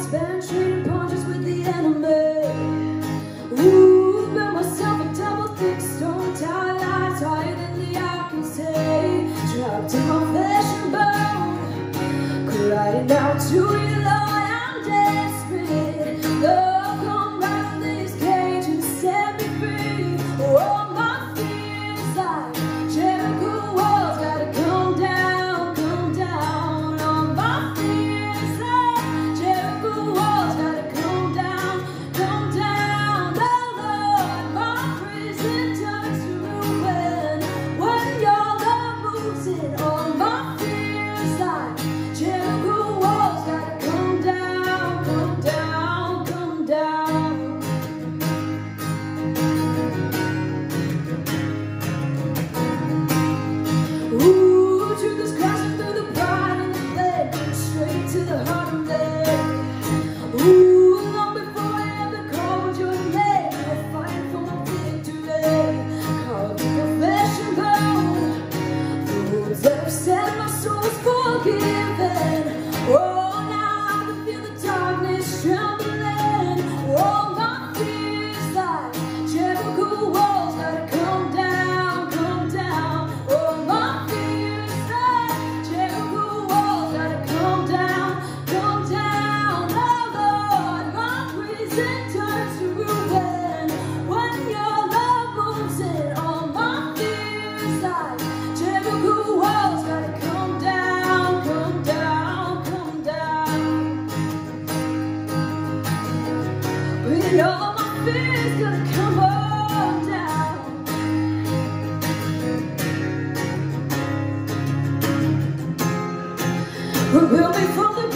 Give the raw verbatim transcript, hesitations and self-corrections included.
spent trading punches with the enemy. Ooh, built myself a double thick stone tower, lies higher than the eye can see. Trapped in my flesh and bone, colliding out to you, Lord, I'm desperate. Lord, come out of this cage and set me free. Oh, my fears like Jericho walls gotta come down, come down. Oh, my fears like Jericho walls gotta come down, come down. Oh, Lord, my prison turns to ruin when your love moves in. Oh, my fears like Jericho walls gotta come down, come down, come down. Ooh, truth is crashing through the pride and the flame, straight to the heart of me. Ooh, long before I ever called your name, you're fighting for my victory. Carved in your flesh and bone, the wounds that have set my soul is forgiven. Oh, now I can feel the darkness trembling. Oh, my fears like Jericho walls gotta come down, come down. Oh, my fears like Jericho walls gotta come down, come down. Oh, Lord, my prison turns to ruin when your love moves in. Oh, my fears like Jericho walls gotta come down, come down, come down. When all my fears gotta come on down. Rebuild me from the